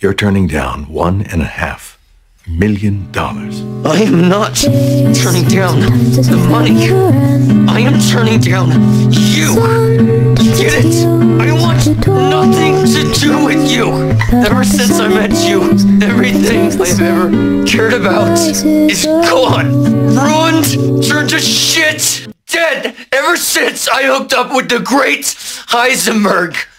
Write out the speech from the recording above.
You're turning down $1.5 million. I am not turning down the money. I am turning down you. Get it? I want nothing to do with you. Ever since I met you, everything I've ever cared about is gone. Ruined, turned to shit, dead ever since I hooked up with the great Heisenberg.